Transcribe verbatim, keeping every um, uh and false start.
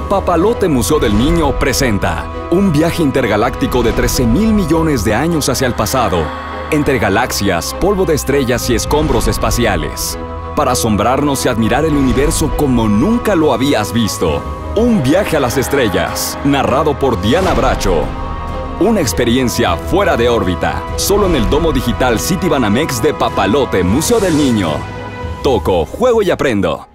Papalote Museo del Niño presenta un viaje intergaláctico de trece mil millones de años hacia el pasado, entre galaxias, polvo de estrellas y escombros espaciales, para asombrarnos y admirar el universo como nunca lo habías visto. Un viaje a las estrellas, narrado por Diana Bracho. Una experiencia fuera de órbita, solo en el domo digital Citibanamex de Papalote Museo del Niño. Toco, juego y aprendo.